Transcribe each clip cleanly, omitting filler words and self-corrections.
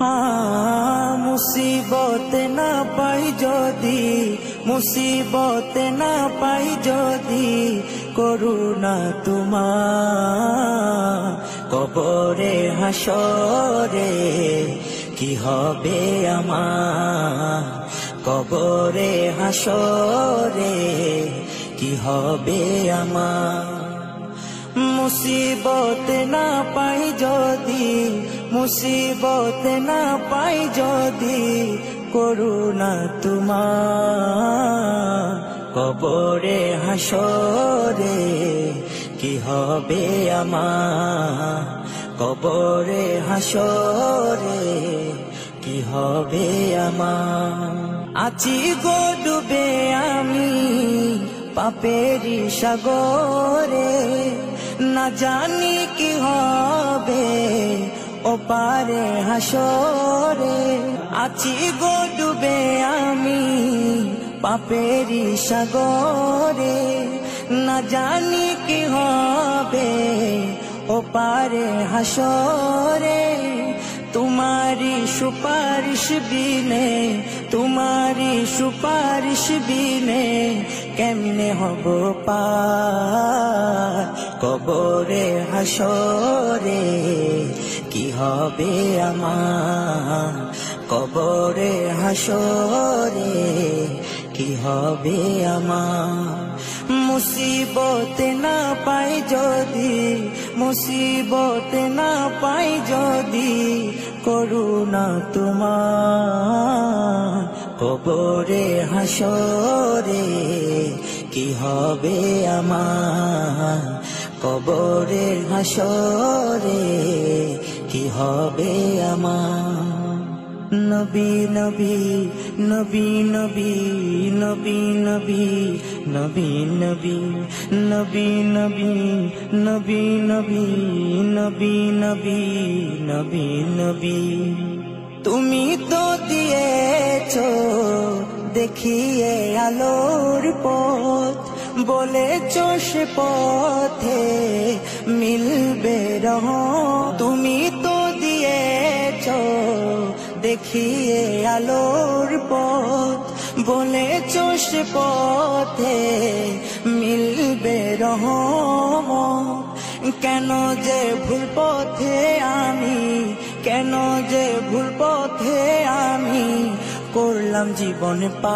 মুসিবত না পাই যদি, মুসিবত না পাই যদি, করুণা তোমার কবরে হাসরে কি হবে আমার, কবরে হাসরে কি হবে আমার। মুসিবত না পাই যদি, মুসিবত না পাই যদি, করুণা তোমার কবরে হাসরে কি হবে আমার, কবরে হাসরে কি হবে আমার। আছি গো ডুবে আমি পাপেরি সাগরে, না জানি কি হবে ওপারে হাসরে। আছি গো ডুবে আমি পাপেরি সাগরে, না জানি কি হবে ওপারে হাসরে। तुम्हारी सुपारिश बिने, तुम्हारी सुपारिश बिने केमने हबो पार कबरे हासरे কি হবে আমার, কবরে হাসরে কি হবে আমার। মুসিবত না পাই যদি, মুসিবত না পাই যদি, করুণা তোমার কবরে হাসরে কি হবে আমার, কবরে হাসরে কি হবে আমার। নবী নবী নবী নবী নবী নবী নবী নবী নবী নবী নবী নবী নবী নবী নবী নবী। তুমি তো দিয়েছো দেখিয়ে আলোর পথ, বলেছো সে পথে মিলবে রহমত। তুমি তো দিয়েছো দেখিয়ে আলোর পথ, বলেছো সে পথে মিলবে রহমত। কেন যে ভুল পথে আমি, কেন যে ভুল পথে আমি করলাম জীবন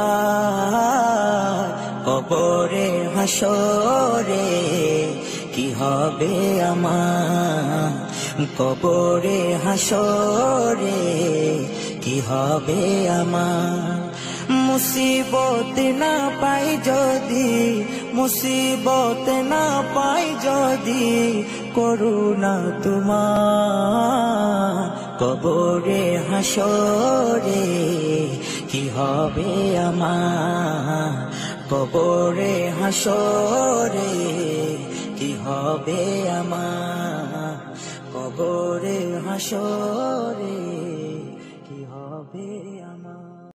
পার কবরে হাসরে কি হবে আমার, কবরে হাসরে কি হবে আমার। মুসিবত না পাই যদি, মুসিবত না পাই যদি, করুণা তোমার কবরে হাসরে কি হবে আমার, কবরে হাসরে কি হবে আমার, কবরে হাসরে কি হবে আমার।